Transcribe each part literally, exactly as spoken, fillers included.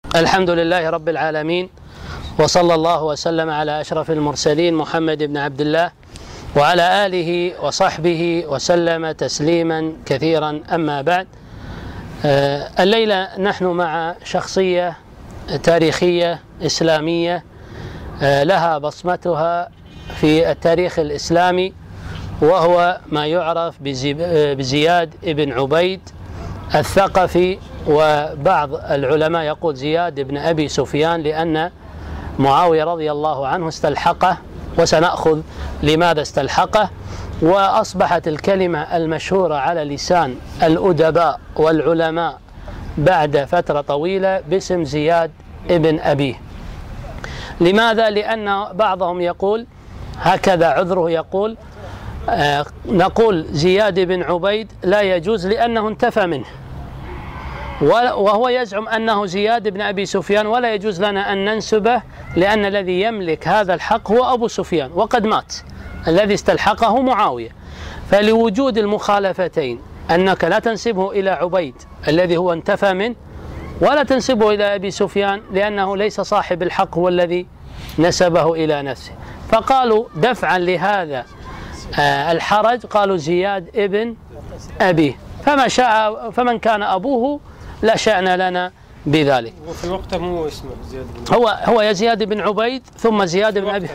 الحمد لله رب العالمين، وصلى الله وسلم على أشرف المرسلين محمد بن عبد الله وعلى آله وصحبه وسلم تسليما كثيرا. أما بعد، الليلة نحن مع شخصية تاريخية إسلامية لها بصمتها في التاريخ الإسلامي، وهو ما يعرف بزياد بن عبيد الثقفي، وبعض العلماء يقول زياد بن أبي سفيان لأن معاوية رضي الله عنه استلحقه، وسنأخذ لماذا استلحقه. وأصبحت الكلمة المشهورة على لسان الأدباء والعلماء بعد فترة طويلة باسم زياد بن أبيه. لماذا؟ لأن بعضهم يقول هكذا، عذره يقول آه نقول زياد بن عبيد لا يجوز لأنه انتفى منه، وهو يزعم أنه زياد بن أبي سفيان، ولا يجوز لنا أن ننسبه لأن الذي يملك هذا الحق هو أبو سفيان وقد مات، الذي استلحقه معاوية. فلوجود المخالفتين أنك لا تنسبه إلى عبيد الذي هو انتفى منه، ولا تنسبه إلى أبي سفيان لأنه ليس صاحب الحق، هو الذي نسبه إلى نفسه. فقالوا دفعا لهذا الحرج قالوا زياد ابن أبيه، فما شاء فمن كان أبوه لا شأن لنا بذلك. وفي وقته مو اسمه زياد بن هو هو زياد بن عبيد ثم زياد بن أبي،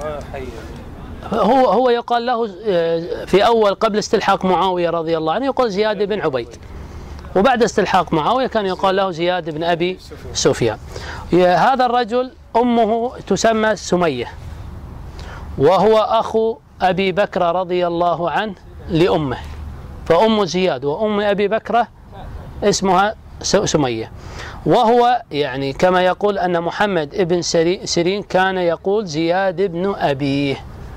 هو هو يقال له في أول قبل استلحاق معاوية رضي الله عنه يقول زياد بن عبيد، وبعد استلحاق معاوية كان يقال له زياد بن أبي سفيان. هذا الرجل أمه تسمى سمية، وهو أخو أبي بكر رضي الله عنه لأمه، فأم زياد وأم أبي بكر اسمها سمية. وهو يعني كما يقول أن محمد ابن سيرين كان يقول زياد بن أبيه،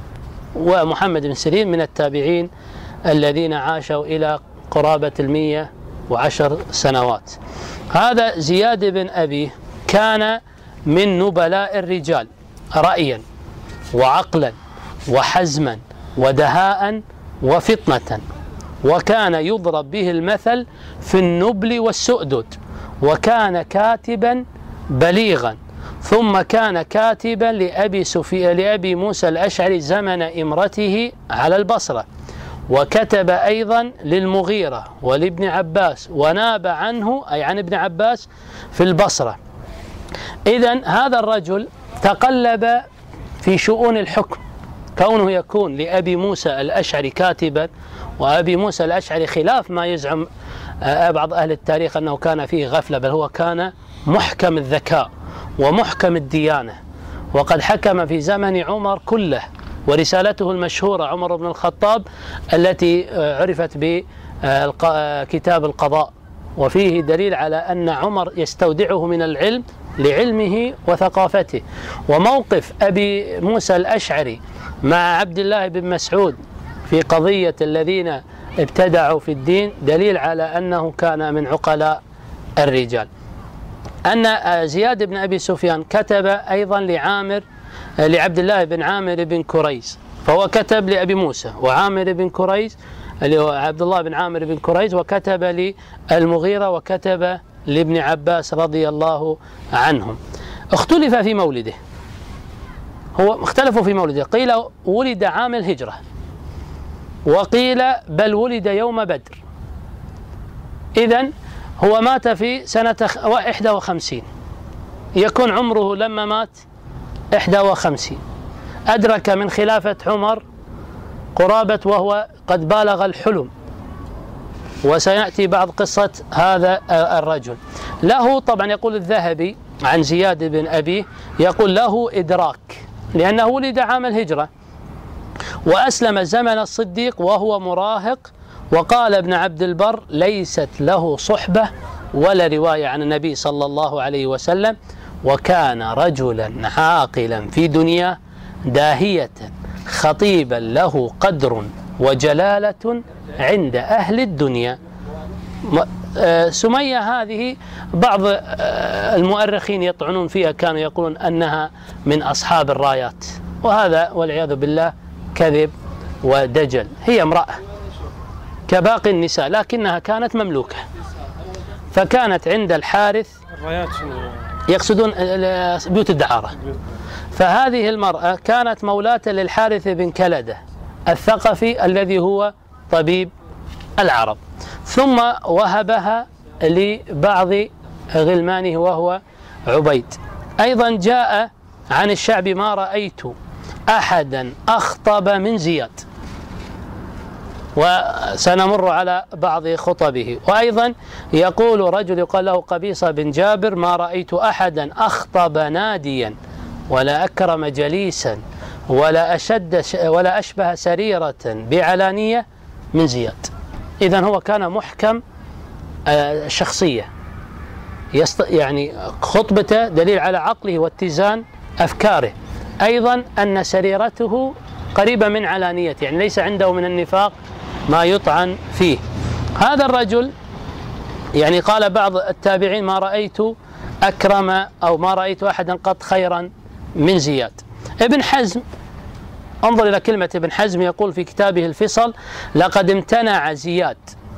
ومحمد بن سيرين من التابعين الذين عاشوا إلى قرابة المية وعشر سنوات. هذا زياد بن أبيه كان من نبلاء الرجال رأيا وعقلا وحزما ودهاء وفطنة، وكان يضرب به المثل في النبل والسؤدد، وكان كاتبا بليغا، ثم كان كاتبا لأبي, سفي... لأبي موسى الأشعري زمن إمرته على البصرة، وكتب أيضا للمغيرة ولابن عباس، وناب عنه أي عن ابن عباس في البصرة. إذن هذا الرجل تقلب في شؤون الحكم، كونه يكون لأبي موسى الأشعري كاتبا، وأبي موسى الأشعري خلاف ما يزعم بعض أهل التاريخ أنه كان فيه غفلة، بل هو كان محكم الذكاء ومحكم الديانة، وقد حكم في زمن عمر كله، ورسالته المشهورة عمر بن الخطاب التي عرفت بكتاب القضاء، وفيه دليل على أن عمر يستودعه من العلم لعلمه وثقافته. وموقف أبي موسى الأشعري مع عبد الله بن مسعود في قضية الذين ابتدعوا في الدين دليل على أنه كان من عقلاء الرجال. أن زياد بن أبي سفيان كتب أيضا لعامر لعبد الله بن عامر بن كريز، فهو كتب لأبي موسى وعامر بن كريز اللي هو عبد الله بن عامر بن كريز، وكتب للمغيرة، وكتب لابن عباس رضي الله عنهم. اختلف في مولده، هو اختلفوا في مولده، قيل ولد عام الهجرة، وقيل بل ولد يوم بدر. إذن هو مات في سنة إحدى وخمسين، يكون عمره لما مات إحدى وخمسين، أدرك من خلافة عمر قرابة وهو قد بالغ الحلم، وسيأتي بعض قصة هذا الرجل. له طبعا يقول الذهبي عن زياد بن أبيه، يقول له إدراك لأنه ولد عام الهجرة، وأسلم زمن الصديق وهو مراهق. وقال ابن عبد البر ليست له صحبة ولا رواية عن النبي صلى الله عليه وسلم، وكان رجلا عاقلا في دنياه داهية خطيبا له قدر وجلالة عند أهل الدنيا. سمية هذه بعض المؤرخين يطعنون فيها، كانوا يقولون أنها من أصحاب الرايات، وهذا والعياذ بالله كذب ودجل. هي امرأة كباقي النساء، لكنها كانت مملوكة، فكانت عند الحارث الرايات شنو؟ يقصدون بيوت الدعارة. فهذه المرأة كانت مولاة للحارث بن كلدة الثقفي الذي هو طبيب العرب، ثم وهبها لبعض غلمانه وهو عبيد. أيضا جاء عن الشعب ما رأيت أحدا أخطب من زياد، وسنمر على بعض خطبه. وأيضا يقول رجل يقال له قبيصة بن جابر ما رأيت أحدا أخطب ناديا ولا أكرم جليسا ولا أشد ولا أشبه سريرة بعلانية من زياد. إذن هو كان محكم الشخصية، يعني خطبته دليل على عقله واتزان أفكاره. أيضا أن سريرته قريبة من علانيته، يعني ليس عنده من النفاق ما يطعن فيه. هذا الرجل يعني قال بعض التابعين ما رأيت أكرم أو ما رأيت أحدا قط خيرا من زياد. ابن حزم، انظر إلى كلمة ابن حزم، يقول في كتابه الفصل: لقد امتنع زياد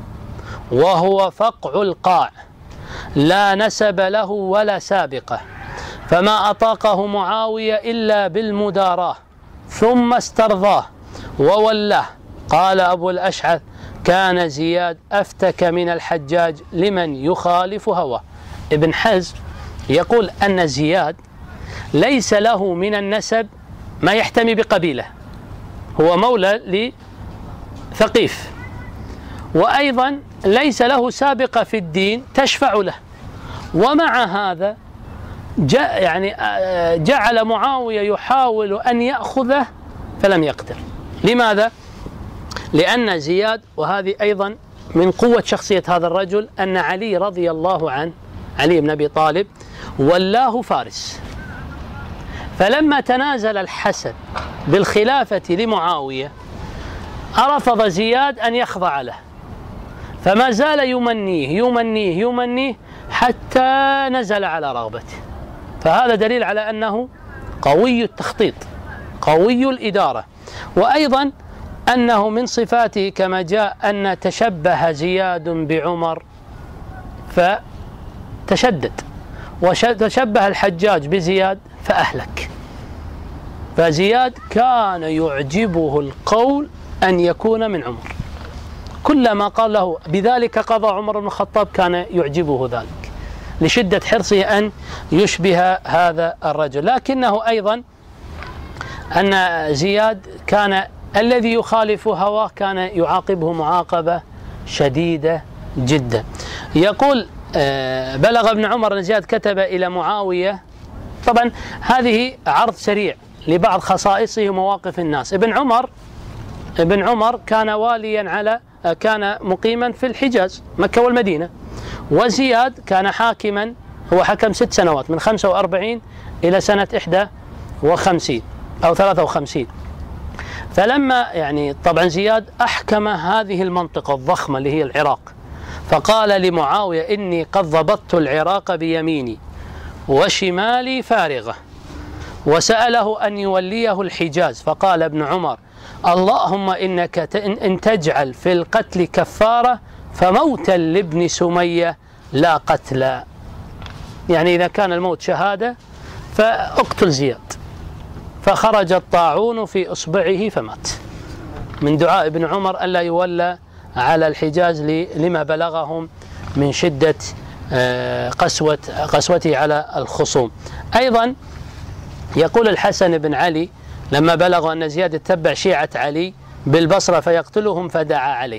وهو فقع القاع لا نسب له ولا سابقة، فما أطاقه معاوية إلا بالمداراة ثم استرضاه وولاه. قال أبو الأشعث: كان زياد أفتك من الحجاج لمن يخالف هواه. ابن حزم يقول أن زياد ليس له من النسب ما يحتمي بقبيلة، هو مولى لثقيف، وأيضا ليس له سابقة في الدين تشفع له، ومع هذا جاء يعني جعل معاوية يحاول أن يأخذه فلم يقدر. لماذا؟ لأن زياد، وهذه أيضا من قوة شخصية هذا الرجل، أن علي رضي الله عنه، علي بن أبي طالب، ولاه فارس، فلما تنازل الحسن بالخلافة لمعاوية رفض زياد أن يخضع له، فما زال يمنيه يمنيه يمنيه حتى نزل على رغبته. فهذا دليل على أنه قوي التخطيط قوي الإدارة. وأيضا أنه من صفاته كما جاء أن تشبه زياد بعمر فتشدد، وتشبه الحجاج بزياد فأهلك. فزياد كان يعجبه القول أن يكون من عمر، كلما قال له بذلك قضى عمر بن الخطاب كان يعجبه ذلك لشدة حرصه أن يشبه هذا الرجل. لكنه أيضا أن زياد كان الذي يخالف هواه كان يعاقبه معاقبة شديدة جدا. يقول بلغ ابن عمر أن زياد كتب إلى معاوية، طبعا هذه عرض سريع لبعض خصائصه ومواقف الناس. ابن عمر ابن عمر كان واليا على كان مقيما في الحجاز مكة والمدينة، وزياد كان حاكما، هو حكم ست سنوات من خمسة وأربعين إلى سنة إحدى وخمسين أو ثلاثة وخمسين. فلما يعني طبعا زياد أحكم هذه المنطقة الضخمة اللي هي العراق، فقال لمعاوية: إني قد ضبطت العراق بيميني وشمالي فارغة، وسأله أن يوليه الحجاز، فقال ابن عمر: اللهم إنك إن تجعل في القتل كفارة فموتا لابن سمية لا قتلا، يعني إذا كان الموت شهادة فاقتل زياد. فخرج الطاعون في إصبعه فمات من دعاء ابن عمر ألا يولى على الحجاز لما بلغهم من شدة قسوة قسوته على الخصوم. أيضا يقول الحسن بن علي لما بلغ أن زياد اتبع شيعة علي بالبصرة فيقتلهم فدعا عليه.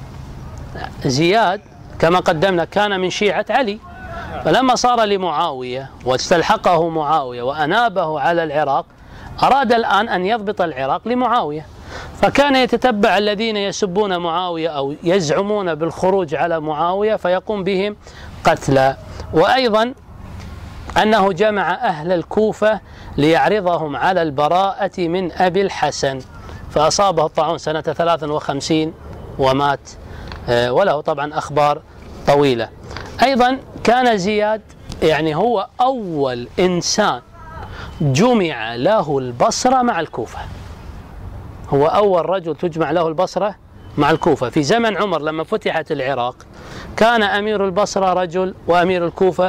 زياد كما قدمنا كان من شيعة علي، فلما صار لمعاوية واستلحقه معاوية وأنابه على العراق أراد الآن أن يضبط العراق لمعاوية، فكان يتتبع الذين يسبون معاوية أو يزعمون بالخروج على معاوية فيقوم بهم قتلا. وأيضا أنه جمع أهل الكوفة ليعرضهم على البراءة من أبي الحسن، فأصابه الطاعون سنة ثلاث وخمسين ومات، وله طبعا أخبار طويلة. أيضا كان زياد يعني هو أول إنسان جمع له البصرة مع الكوفة، هو أول رجل تجمع له البصرة مع الكوفة. في زمن عمر لما فتحت العراق كان أمير البصرة رجل وأمير الكوفة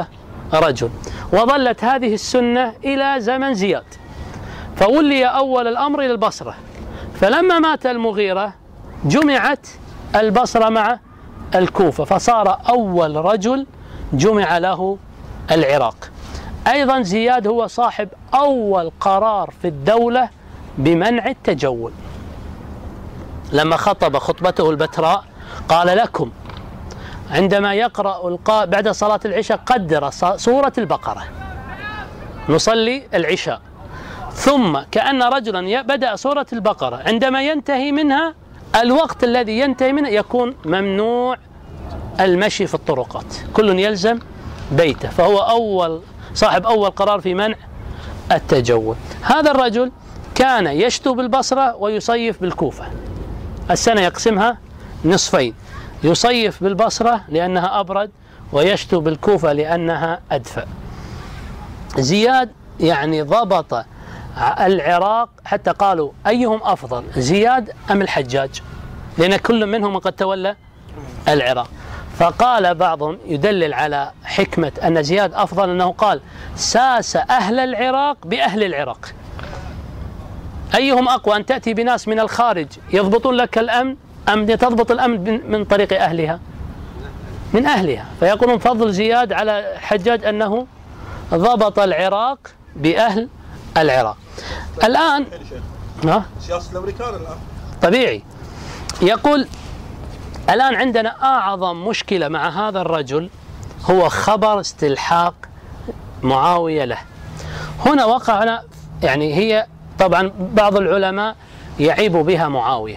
رجل، وظلت هذه السنة إلى زمن زياد، فولي أول الأمر إلى البصرة، فلما مات المغيرة جمعت البصرة مع الكوفة، فصار أول رجل جمع له العراق. أيضا زياد هو صاحب أول قرار في الدولة بمنع التجول، لما خطب خطبته البتراء قال لكم عندما يقرأ القارئ بعد صلاة العشاء قدر سورة البقرة، نصلي العشاء، ثم كأن رجلا بدأ سورة البقرة عندما ينتهي منها الوقت الذي ينتهي منه يكون ممنوع المشي في الطرقات، كل يلزم بيته، فهو أول صاحب أول قرار في منع التجول. هذا الرجل كان يشتو بالبصرة ويصيف بالكوفة، السنة يقسمها نصفين، يصيف بالبصرة لأنها أبرد ويشتو بالكوفة لأنها أدفأ. زياد يعني ضبط العراق، حتى قالوا أيهم أفضل زياد أم الحجاج، لأن كل منهم قد تولى العراق، فقال بعضهم يدلل على حكمة أن زياد أفضل أنه قال ساس أهل العراق بأهل العراق. أيهم أقوى، أن تأتي بناس من الخارج يضبطون لك الأمن أم تضبط الأمن من طريق أهلها؟ من أهلها. فيقولون فضل زياد على الحجاج أنه ضبط العراق بأهل العراق. الآن ها سياسة الأمريكان الآن طبيعي. يقول الآن عندنا أعظم مشكلة مع هذا الرجل هو خبر استلحاق معاوية له. هنا وقعنا، يعني هي طبعا بعض العلماء يعيب بها معاوية،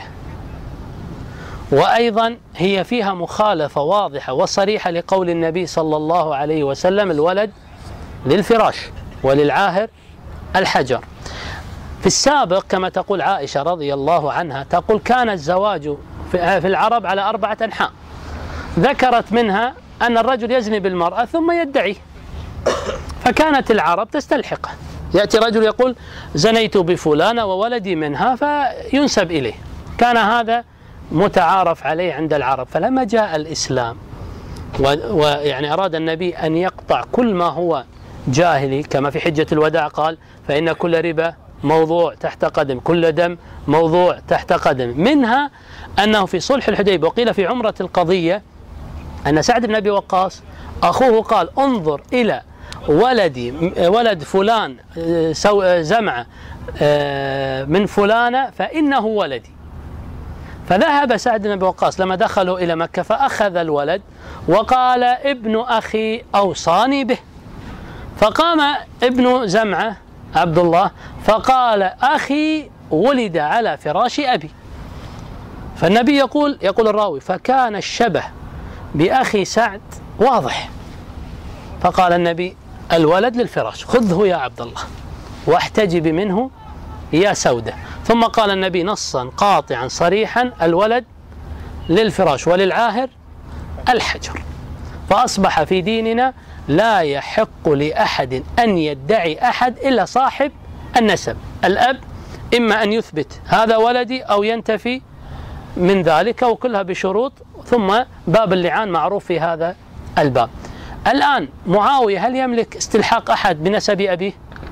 وأيضا هي فيها مخالفة واضحة وصريحة لقول النبي صلى الله عليه وسلم الولد للفراش وللعاهر الحجر. في السابق كما تقول عائشة رضي الله عنها، تقول كان الزواج في العرب على أربعة أنحاء، ذكرت منها أن الرجل يزني بالمرأة ثم يدعي، فكانت العرب تستلحقه، يأتي رجل يقول زنيت بفلانة وولدي منها فينسب إليه، كان هذا متعارف عليه عند العرب. فلما جاء الإسلام ويعني أراد النبي أن يقطع كل ما هو جاهلي، كما في حجة الوداع قال فإن كل ربا موضوع تحت قدم، كل دم موضوع تحت قدم، منها أنه في صلح الحديبية وقيل في عمرة القضية أن سعد بن أبي وقاص أخوه قال انظر إلى ولدي ولد فلان زمعة من فلانة فإنه ولدي. فذهب سعد بن أبي وقاص لما دخلوا إلى مكة فأخذ الولد وقال ابن أخي أوصاني به، فقام ابن زمعة عبد الله فقال أخي ولد على فراش أبي. فالنبي يقول يقول الراوي فكان الشبه بأخي سعد واضح، فقال النبي الولد للفراش خذه يا عبد الله واحتجب منه يا سودة. ثم قال النبي نصا قاطعا صريحا الولد للفراش وللعاهر الحجر. فأصبح في ديننا لا يحق لأحد أن يدعي أحد إلا صاحب النسب، الأب إما أن يثبت هذا ولدي أو ينتفي من ذلك، وكلها بشروط، ثم باب اللعان معروف في هذا الباب. الآن معاوية هل يملك استلحاق أحد بنسب أبيه؟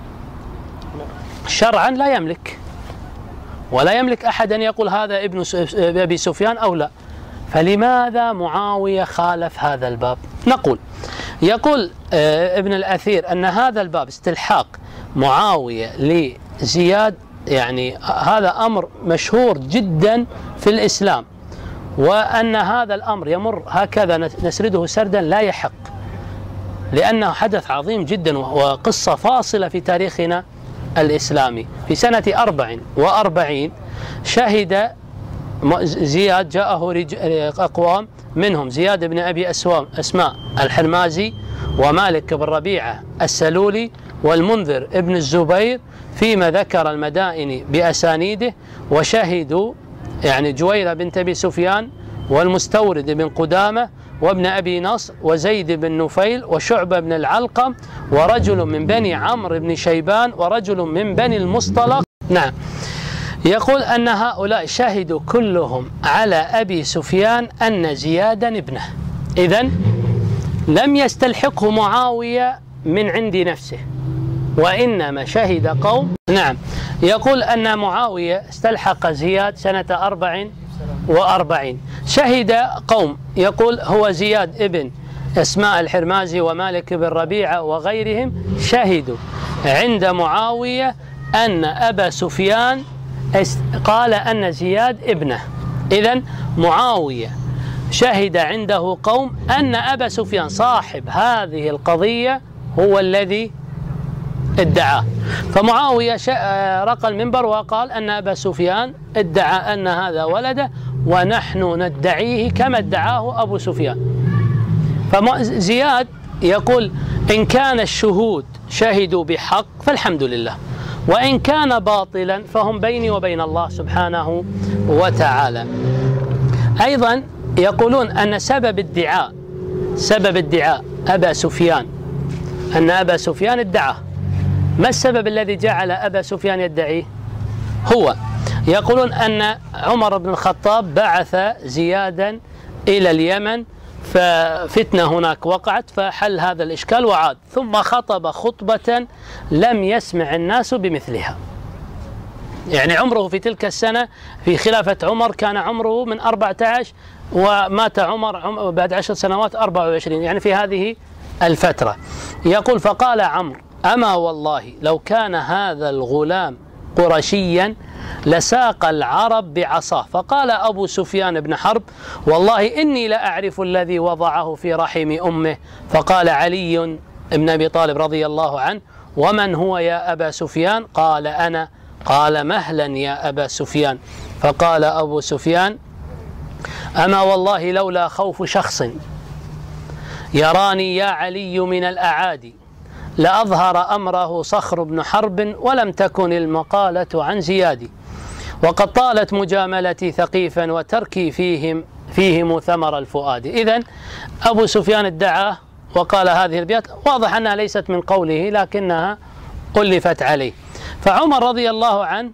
شرعا لا يملك، ولا يملك أحد أن يقول هذا ابن أبي سفيان أو لا. فلماذا معاوية خالف هذا الباب؟ نقول يقول ابن الأثير أن هذا الباب استلحاق معاوية لزياد، يعني هذا أمر مشهور جدا في الإسلام، وأن هذا الأمر يمر هكذا نسرده سردا لا يحق، لأنه حدث عظيم جدا وقصة فاصلة في تاريخنا الإسلامي. في سنة أربع وأربعين شهد زياد جاءه أقوام منهم زياد بن أبي أسماء الحرمازي ومالك بن ربيعة السلولي والمنذر ابن الزبير فيما ذكر المدائن بأسانيده، وشهدوا يعني جويرة بنت أبي سفيان والمستورد بن قدامة وابن أبي نصر وزيد بن نفيل وشعبة بن العلقم ورجل من بني عمرو بن شيبان ورجل من بني المصطلق. نعم، يقول أن هؤلاء شهدوا كلهم على أبي سفيان أن زيادا ابنه، إذن لم يستلحقه معاوية من عند نفسه، وإنما شهد قوم. نعم، يقول أن معاوية استلحق زياد سنة أربع وأربعين، شهد قوم، يقول هو زياد ابن اسماء الحرمازي ومالك بن ربيعة وغيرهم شهدوا عند معاوية أن أبا سفيان قال أن زياد ابنه. إذن معاوية شهد عنده قوم أن أبا سفيان صاحب هذه القضية هو الذي ادعاه، فمعاوية رقى المنبر وقال أن أبا سفيان ادعى أن هذا ولده ونحن ندعيه كما ادعاه أبو سفيان. فزياد يقول إن كان الشهود شهدوا بحق فالحمد لله، وإن كان باطلا فهم بيني وبين الله سبحانه وتعالى. أيضا يقولون أن سبب ادعاء سبب ادعاء أبا سفيان أن أبا سفيان ادعاه. ما السبب الذي جعل أبا سفيان يدعيه؟ هو يقولون أن عمر بن الخطاب بعث زيادا إلى اليمن، ففتنة هناك وقعت فحل هذا الإشكال وعاد، ثم خطب خطبة لم يسمع الناس بمثلها. يعني عمره في تلك السنة في خلافة عمر كان عمره من أربعة عشر، ومات عمر بعد عشر سنوات أربعة وعشرين، يعني في هذه الفترة. يقول فقال عمرو أما والله لو كان هذا الغلام قرشيا لساق العرب بعصاه. فقال أبو سفيان بن حرب والله إني لأعرف الذي وضعه في رحم أمه. فقال علي بن أبي طالب رضي الله عنه ومن هو يا أبا سفيان؟ قال أنا. قال مهلا يا أبا سفيان. فقال أبو سفيان أما والله لولا خوف شخص يراني يا علي من الأعادي لأظهر أمره صخر بن حرب ولم تكن المقالة عن زياد، وقد طالت مجاملتي ثقيفا وتركي فيهم فيهم ثمر الفؤاد. إذن أبو سفيان ادعاه وقال هذه الأبيات، واضح أنها ليست من قوله لكنها ألفت عليه. فعمر رضي الله عنه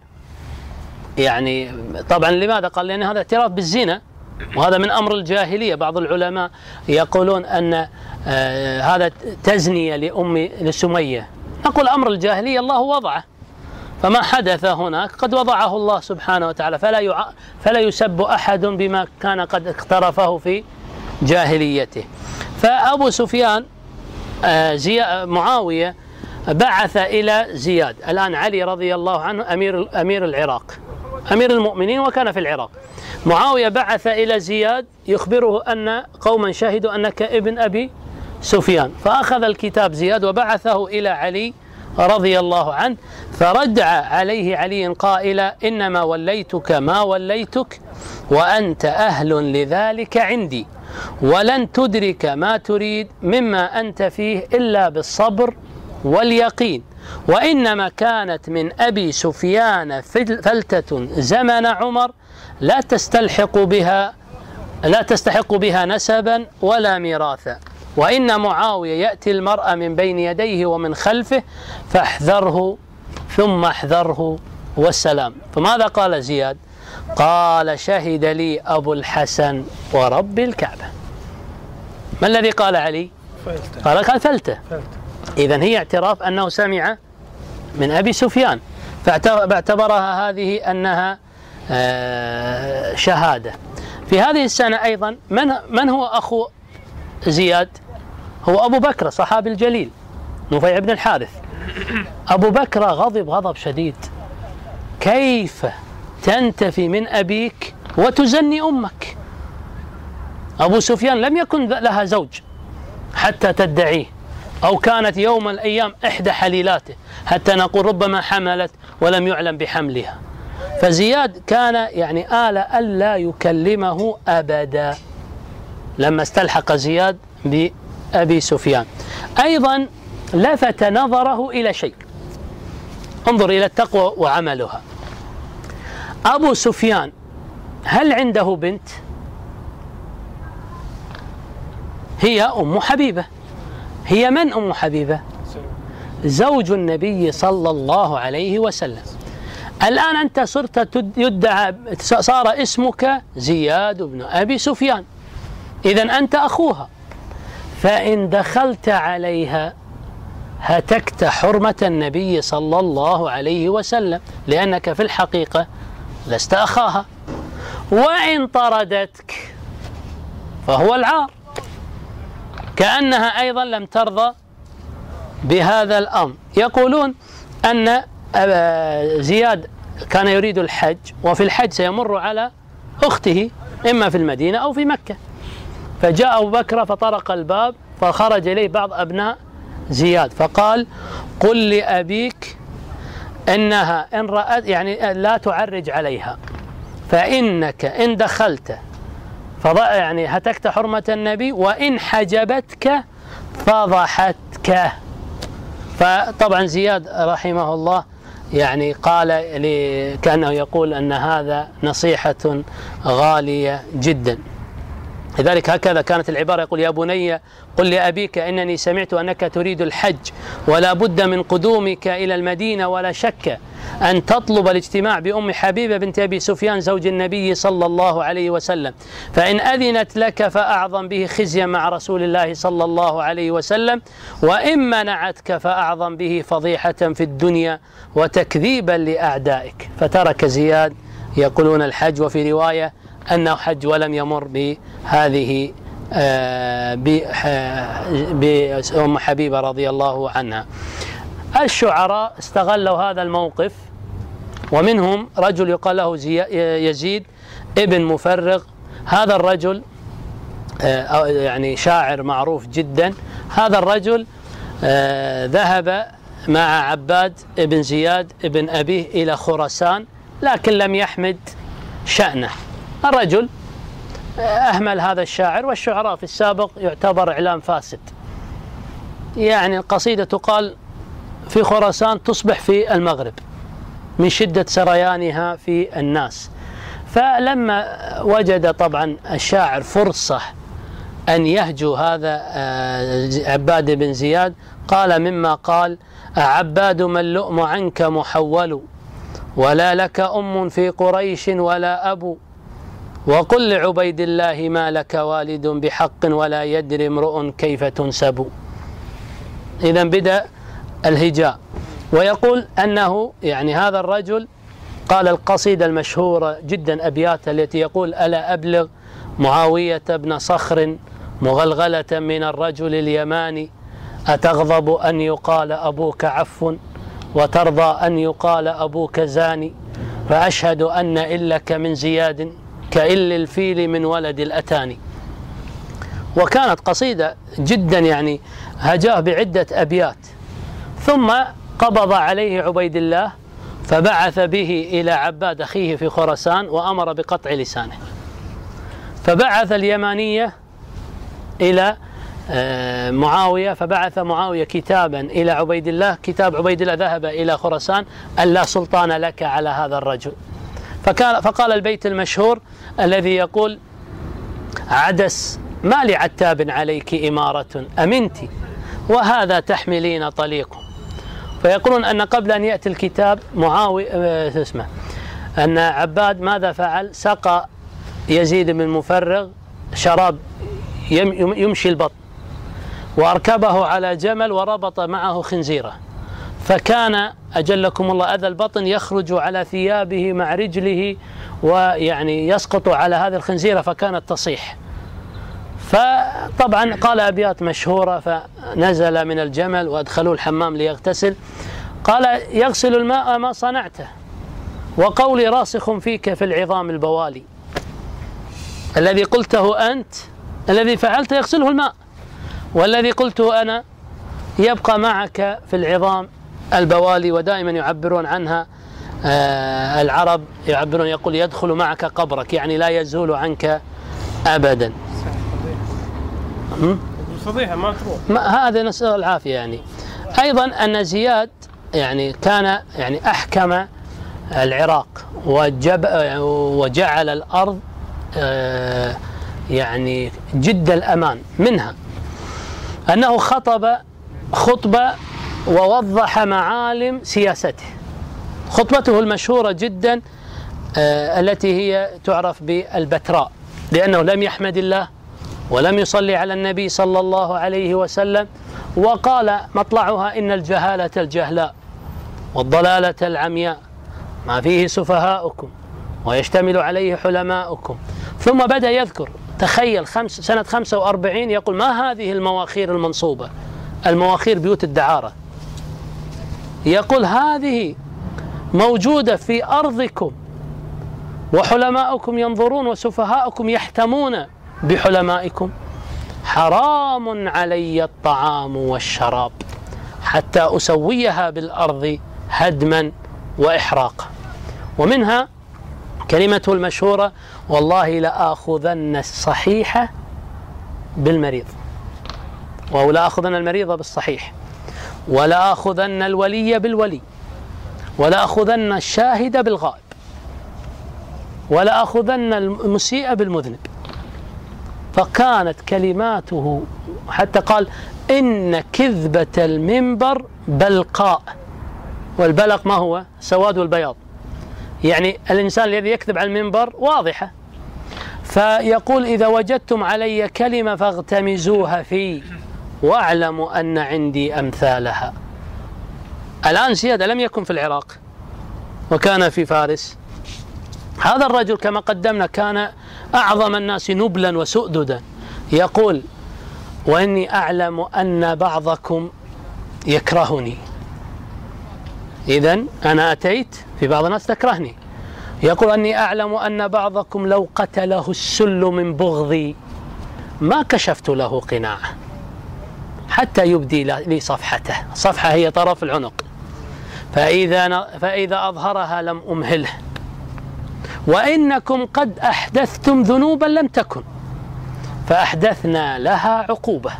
يعني طبعا لماذا قال؟ لأن هذا اعتراف بالزنا، وهذا من أمر الجاهلية. بعض العلماء يقولون أن آه هذا تزنية لأم لسمية، نقول أمر الجاهلية الله وضعه، فما حدث هناك قد وضعه الله سبحانه وتعالى، فلا يع... فلا يسب أحد بما كان قد اقترفه في جاهليته. فأبو سفيان آه زي... معاوية بعث إلى زياد، الآن علي رضي الله عنه أمير أمير العراق، أمير المؤمنين وكان في العراق. معاوية بعث إلى زياد يخبره أن قوما شهدوا أنك ابن أبي سفيان، فأخذ الكتاب زياد وبعثه إلى علي رضي الله عنه، فرجع عليه علي قائلا إنما وليتك ما وليتك وأنت أهل لذلك عندي، ولن تدرك ما تريد مما أنت فيه إلا بالصبر واليقين، وإنما كانت من أبي سفيان فلتة زمن عمر لا تستلحق بها لا تستحق بها نسبا ولا ميراثا، وإن معاوية يأتي المرء من بين يديه ومن خلفه فاحذره ثم احذره والسلام. فماذا قال زياد؟ قال شهد لي أبو الحسن ورب الكعبة. ما الذي قال علي؟ فلتة. قال قال فلتة. إذن هي اعتراف أنه سمع من أبي سفيان، فاعتبرها هذه أنها شهادة. في هذه السنة أيضا من من هو أخو زياد؟ هو أبو بكر صحابي الجليل نفيع بن الحارث. أبو بكر غضب غضب شديد، كيف تنتفي من أبيك وتزني أمك؟ أبو سفيان لم يكن لها زوج حتى تدعيه، أو كانت يوم من الأيام إحدى حليلاته حتى نقول ربما حملت ولم يعلم بحملها. فزياد كان يعني آل ألا يكلمه أبدا لما استلحق زياد بأبي سفيان. أيضا لفت نظره إلى شيء، انظر إلى التقوى وعملها. أبو سفيان هل عنده بنت؟ هي أم حبيبة. هي من أم حبيبة؟ زوج النبي صلى الله عليه وسلم. الآن أنت صرت يدعى، صار اسمك زياد بن أبي سفيان، إذن أنت أخوها، فإن دخلت عليها هتكت حرمة النبي صلى الله عليه وسلم، لأنك في الحقيقة لست أخاها، وإن طردتك فهو العار، كأنها أيضا لم ترضى بهذا الأمر. يقولون أن زياد كان يريد الحج، وفي الحج سيمر على أخته إما في المدينة أو في مكة، فجاء أبو بكر فطرق الباب، فخرج إليه بعض أبناء زياد فقال: قل لأبيك إنها إن رأت يعني لا تعرج عليها، فإنك إن دخلت فضع يعني هتكت حرمة النبي، وإن حجبتك فضحتك. فطبعا زياد رحمه الله يعني قال كأنه يقول أن هذا نصيحة غالية جدا. لذلك هكذا كانت العبارة، يقول: يا بني قل لأبيك إنني سمعت أنك تريد الحج، ولا بد من قدومك إلى المدينة، ولا شك أن تطلب الاجتماع بأم حبيبة بنت أبي سفيان زوج النبي صلى الله عليه وسلم، فإن أذنت لك فأعظم به خزيا مع رسول الله صلى الله عليه وسلم، وإن منعتك فأعظم به فضيحة في الدنيا وتكذيبا لأعدائك. فترك زياد يقولون الحج، وفي رواية أنه حج ولم يمر بهذه بأم حبيبة رضي الله عنها. الشعراء استغلوا هذا الموقف، ومنهم رجل يقال له يزيد ابن مفرغ. هذا الرجل يعني شاعر معروف جدا. هذا الرجل ذهب مع عباد ابن زياد ابن أبيه إلى خراسان، لكن لم يحمد شأنه. الرجل أهمل هذا الشاعر، والشعراء في السابق يعتبر إعلام فاسد، يعني القصيدة تقال في خراسان تصبح في المغرب من شدة سريانها في الناس. فلما وجد طبعا الشاعر فرصة أن يهجو هذا عباد بن زياد، قال مما قال: عباد ما اللؤم عنك محول، ولا لك أم في قريش ولا أبو، وقل لعبيد الله ما لك والد بحق، ولا يدري امرؤ كيف تنسب. إذا بدأ الهجاء، ويقول أنه يعني هذا الرجل قال القصيدة المشهورة جدا أبيات التي يقول: ألا أبلغ معاوية بن صخر مغلغلة من الرجل اليماني، أتغضب أن يقال أبوك عفو، وترضى أن يقال أبوك زاني، فأشهد أن إلك من زياد كإل الفيل من ولد الأتاني. وكانت قصيدة جدا يعني هجاه بعدة أبيات. ثم قبض عليه عبيد الله فبعث به إلى عباد أخيه في خراسان، وأمر بقطع لسانه. فبعث اليمانية إلى معاوية، فبعث معاوية كتابا إلى عبيد الله. كتاب عبيد الله ذهب إلى خراسان: أن لا سلطان لك على هذا الرجل. فكان فقال البيت المشهور الذي يقول: عدس ما لعتاب عليك إمارة أمنت، وهذا تحملين طليق. فيقولون أن قبل أن يأتي الكتاب معاوية اسمه أن عباد ماذا فعل؟ سقى يزيد بن مفرغ شراب يمشي البطن، وأركبه على جمل وربط معه خنزيرة، فكان أجلكم الله أذى البطن يخرج على ثيابه مع رجله، ويعني يسقط على هذه الخنزيرة فكانت تصيح. فطبعا قال أبيات مشهورة: فنزل من الجمل وأدخلوه الحمام ليغتسل، قال: يغسل الماء ما صنعته، وقولي راسخ فيك في العظام البوالي. الذي قلته أنت الذي فعلت يغسله الماء، والذي قلته أنا يبقى معك في العظام البوالي. ودائما يعبرون عنها آه العرب، يعبرون يقول: يدخل معك قبرك، يعني لا يزول عنك أبدا. فضيحة ما تروح. ما هذا نسأل العافية. يعني أيضا أن زياد يعني كان يعني أحكم العراق، وجب وجعل الأرض آه يعني جد الأمان. منها أنه خطب خطبة ووضح معالم سياسته. خطبته المشهورة جدا آه التي هي تعرف بالبتراء، لأنه لم يحمد الله ولم يصلي على النبي صلى الله عليه وسلم، وقال مطلعها إن الجهالة الجهلاء والضلالة العمياء ما فيه سفهاؤكم ويشتمل عليه حلماؤكم. ثم بدأ يذكر، تخيل خمس سنة خمسة وأربعين يقول ما هذه المواخير المنصوبة، المواخير بيوت الدعارة، يقول هذه موجودة في أرضكم وحلماؤكم ينظرون وسفهاؤكم يحتمون بحلمائكم. حرام علي الطعام والشراب حتى أسويها بالأرض هدما وإحراقا. ومنها كلمته المشهورة والله لآخذن الصحيح بالمريض، ولا آخذن المريض بالصحيح، ولا آخذن الولي بالولي، ولا آخذن الشاهد بالغائب، ولا آخذن المسيء بالمذنب. فكانت كلماته حتى قال إن كذبة المنبر بلقاء، والبلق ما هو؟ سواد والبياض، يعني الإنسان الذي يكذب على المنبر واضحة. فيقول إذا وجدتم علي كلمة فاغتمزوها في واعلم أن عندي أمثالها. الآن زياد لم يكن في العراق وكان في فارس. هذا الرجل كما قدمنا كان أعظم الناس نبلا وسؤددا. يقول وإني أعلم أن بعضكم يكرهني، إذن أنا أتيت في بعض الناس تكرهني. يقول أني أعلم أن بعضكم لو قتله السل من بغضي ما كشفت له قناعه حتى يبدي لي صفحته. صفحة هي طرف العنق، فإذا, فإذا أظهرها لم أمهله. وإنكم قد أحدثتم ذنوبا لم تكن فأحدثنا لها عقوبة.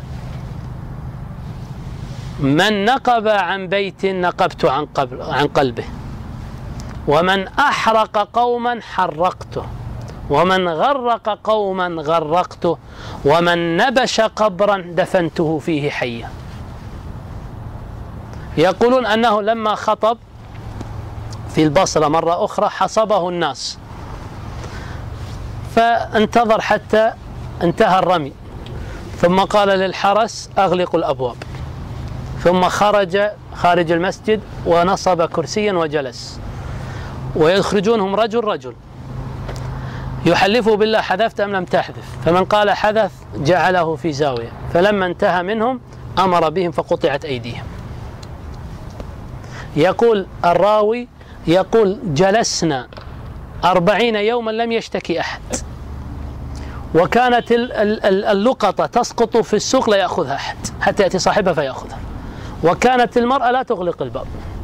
من نقب عن بيت نقبت عن, عن قلبه، ومن أحرق قوما حرقته، ومن غرق قوما غرقته، ومن نبش قبرا دفنته فيه حيا. يقولون أنه لما خطب في البصرة مرة أخرى حصبه الناس، فانتظر حتى انتهى الرمي، ثم قال للحرس أغلقوا الأبواب، ثم خرج خارج المسجد ونصب كرسيا وجلس، ويخرجونهم رجل رجل يحلفه بالله حذفت أم لم تحذف، فمن قال حذف جعله في زاوية، فلما انتهى منهم أمر بهم فقطعت أيديهم. يقول الراوي يقول جلسنا أربعين يوما لم يشتكي أحد، وكانت اللقطة تسقط في السوق لا يأخذها أحد حتى يأتي صاحبها فيأخذها، وكانت المرأة لا تغلق الباب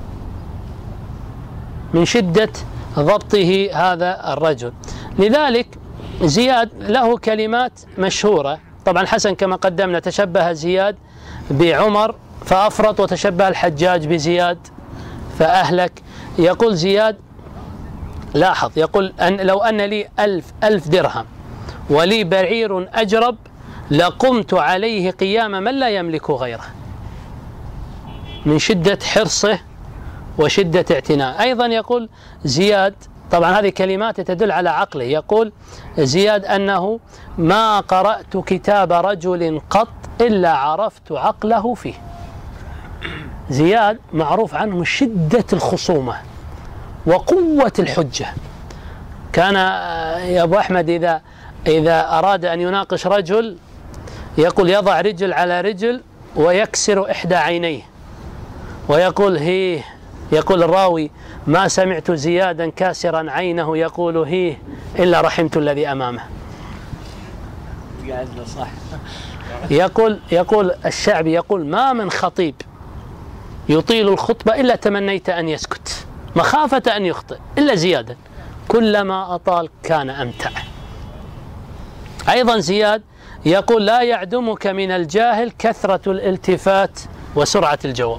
من شدة ضبطه هذا الرجل. لذلك زياد له كلمات مشهورة. طبعا حسن كما قدمنا تشبه زياد بعمر فأفرط، وتشبه الحجاج بزياد فأهلك. يقول زياد لاحظ، يقول أن لو أن لي ألف ألف درهم ولي بعير أجرب لقمت عليه قيام من لا يملك غيره، من شدة حرصه وشدة اعتناء. أيضا يقول زياد، طبعا هذه كلمات تدل على عقله، يقول زياد أنه ما قرأت كتاب رجل قط إلا عرفت عقله فيه. زياد معروف عنه شدة الخصومة وقوة الحجة. كان يا أبو أحمد إذا إذا أراد أن يناقش رجل يقول يضع رجل على رجل ويكسر إحدى عينيه ويقول هيه، يقول الراوي ما سمعت زيادا كاسرا عينه يقول هيه إلا رحمت الذي أمامه. صح. يقول يقول الشعبي يقول ما من خطيب يطيل الخطبة إلا تمنيت أن يسكت مخافة أن يخطئ إلا زيادا، كلما أطال كان أمتع. أيضا زياد يقول لا يعدمك من الجاهل كثرة الالتفات وسرعة الجواب.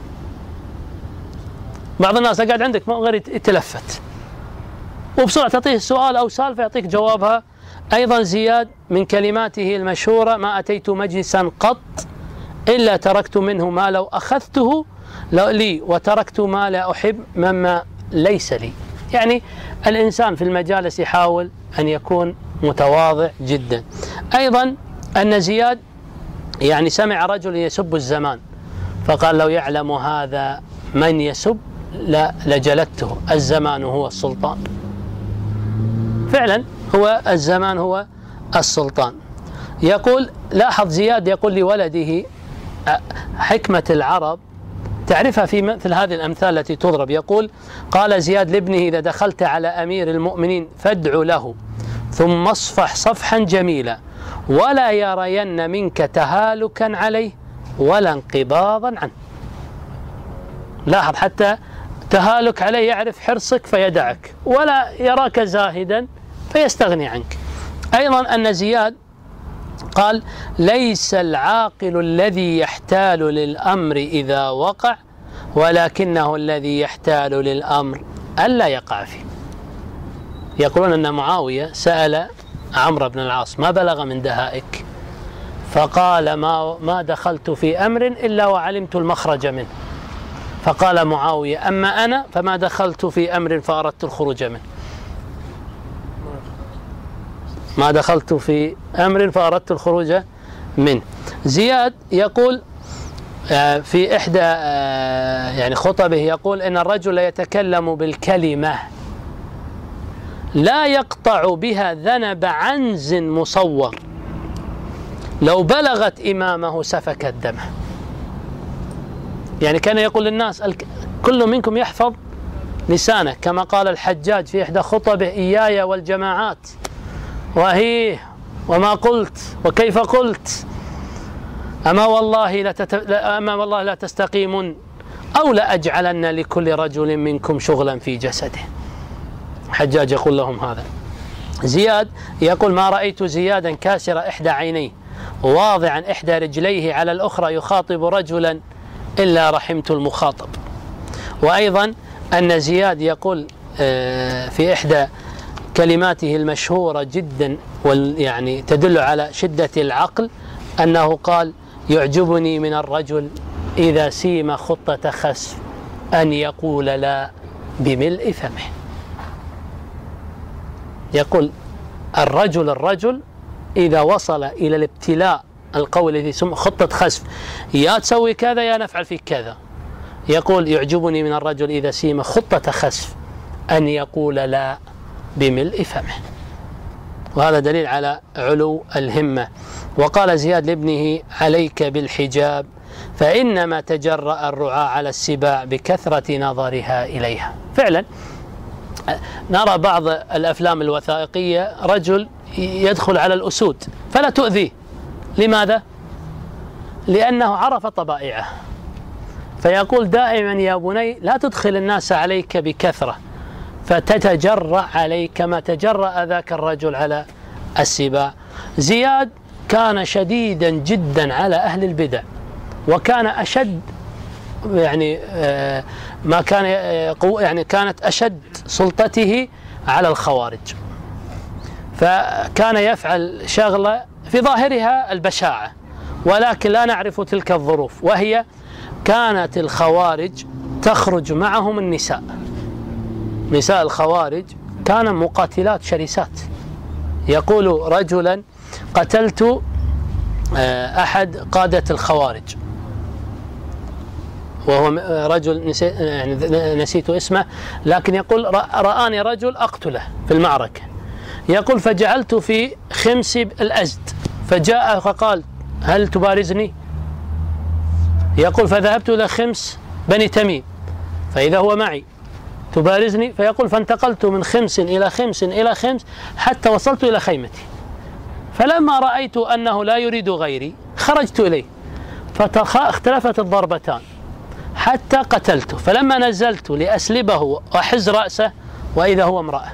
بعض الناس قاعد عندك ما غير يتلفت وبسرعة تعطيه سؤال أو سالفة يعطيك جوابها. أيضا زياد من كلماته المشهورة ما أتيت مجلسا قط إلا تركت منه ما لو أخذته لي وتركت ما لا أحب مما ليس لي. يعني الإنسان في المجالس يحاول أن يكون متواضع جدا. أيضا أن زياد يعني سمع رجل يسب الزمان فقال لو يعلم هذا من يسب لا لجلدته، الزمان هو السلطان. فعلا هو الزمان هو السلطان. يقول لاحظ زياد يقول لولده حكمة العرب تعرفها في مثل هذه الأمثال التي تضرب. يقول قال زياد لابنه إذا دخلت على أمير المؤمنين فادع له ثم اصفح صفحا جميلا ولا يرين منك تهالكا عليه ولا انقباضا عنه. لاحظ حتى تهالك عليه يعرف حرصك فيدعك، ولا يراك زاهدا فيستغني عنك. أيضا أن زياد قال ليس العاقل الذي يحتال للأمر إذا وقع ولكنه الذي يحتال للأمر ألا يقع فيه. يقولون أن معاوية سأل عمرو بن العاص ما بلغ من دهائك؟ فقال ما, ما دخلت في أمر إلا وعلمت المخرج منه. فقال معاوية أما أنا فما دخلت في أمر فأردت الخروج منه. ما دخلت في أمر فأردت الخروج منه. زياد يقول في إحدى يعني خطبه يقول إن الرجل يتكلم بالكلمة لا يقطع بها ذنب عنز مصور لو بلغت إمامه سفكت دمه. يعني كان يقول للناس كل منكم يحفظ لسانه، كما قال الحجاج في إحدى خطبه إياي والجماعات وهي وما قلت وكيف قلت أما والله لا, تت... أما والله لا تستقيمون أو لأجعلن لكل رجل منكم شغلا في جسده. حجاج يقول لهم هذا. زياد يقول ما رأيت زيادا كاسر إحدى عينيه واضعا إحدى رجليه على الأخرى يخاطب رجلا إلا رحمت المخاطب. وأيضا أن زياد يقول في إحدى كلماته المشهورة جدا يعني تدل على شدة العقل أنه قال يعجبني من الرجل إذا سيم خطة خسف أن يقول لا بملء فمه. يقول الرجل الرجل إذا وصل إلى الابتلاء القول الذي يسمى خطة خسف يا تسوي كذا يا نفعل فيك كذا، يقول يعجبني من الرجل إذا سيم خطة خسف أن يقول لا بملء فمه. وهذا دليل على علو الهمة. وقال زياد لابنه عليك بالحجاب فإنما تجرأ الرعاة على السباع بكثرة نظرها إليها. فعلا نرى بعض الأفلام الوثائقية رجل يدخل على الأسود فلا تؤذيه. لماذا؟ لأنه عرف طبائعه، فيقول دائما يا بني لا تدخل الناس عليك بكثرة فتتجرأ عليك كما تجرأ ذاك الرجل على السباع. زياد كان شديدا جدا على أهل البدع، وكان أشد يعني ما كان يعني كانت أشد سلطته على الخوارج. فكان يفعل شغلة في ظاهرها البشاعة ولكن لا نعرف تلك الظروف، وهي كانت الخوارج تخرج معهم النساء. نساء الخوارج كان مقاتلات شرسات. يقول رجلا قتلت أحد قادة الخوارج وهو رجل نسيت اسمه، لكن يقول رآني رجل أقتله في المعركة. يقول فجعلت في خمس الأزد فجاء فقال هل تبارزني؟ يقول فذهبت إلى خمس بني تميم فإذا هو معي تبارزني، فيقول فانتقلت من خمس إلى خمس إلى خمس حتى وصلت إلى خيمتي، فلما رأيت أنه لا يريد غيري خرجت إليه فاختلفت الضربتان حتى قتلته، فلما نزلت لأسلبه وأحز رأسه وإذا هو امرأة.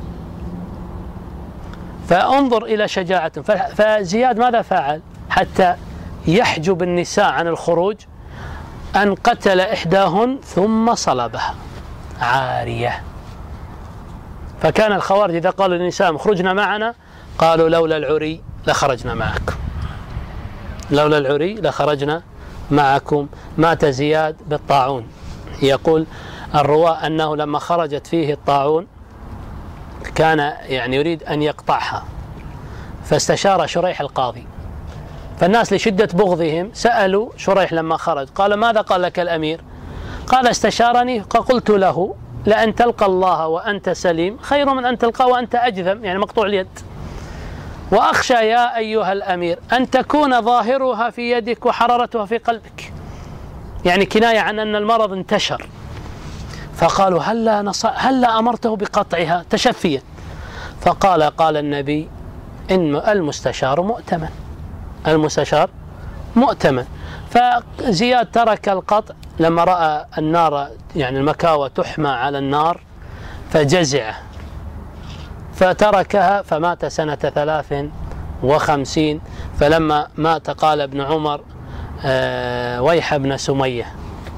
فانظر إلى شجاعة. فزياد ماذا فعل حتى يحجب النساء عن الخروج؟ أن قتل إحداهن ثم صلبها عارية. فكان الخوارج إذا قالوا للنساء اخرجنا معنا قالوا لولا العري لخرجنا معكم، لولا العري لخرجنا معكم. مات زياد بالطاعون. يقول الرواة أنه لما خرجت فيه الطاعون كان يعني يريد أن يقطعها، فاستشار شريح القاضي فالناس لشدة بغضهم سألوا شريح لما خرج، قال ماذا قال لك الأمير؟ قال استشارني فقلت له لأن تلقى الله وأنت سليم خير من أن تلقى وأنت أجذم، يعني مقطوع اليد، وأخشى يا أيها الأمير أن تكون ظاهرها في يدك وحرارتها في قلبك، يعني كناية عن أن المرض انتشر. فقالوا هلا نص... هلا أمرته بقطعها تشفيا. فقال قال النبي إن المستشار مؤتمن، المستشار مؤتمن. فزياد ترك القطع لما رأى النار، يعني المكاوى تحمى على النار، فجزع فتركها، فمات سنة ثلاث وخمسين. فلما مات قال ابن عمر آه ويح ابن سمية،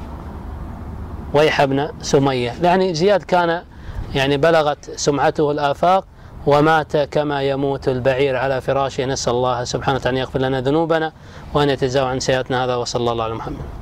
ويح ابن سمية، يعني زياد كان يعني بلغت سمعته الآفاق ومات كما يموت البعير على فراشه. نسأل الله سبحانه وتعالى أن يغفر لنا ذنوبنا وأن يتجاوز عن سيئاتنا. هذا وصلى الله على محمد.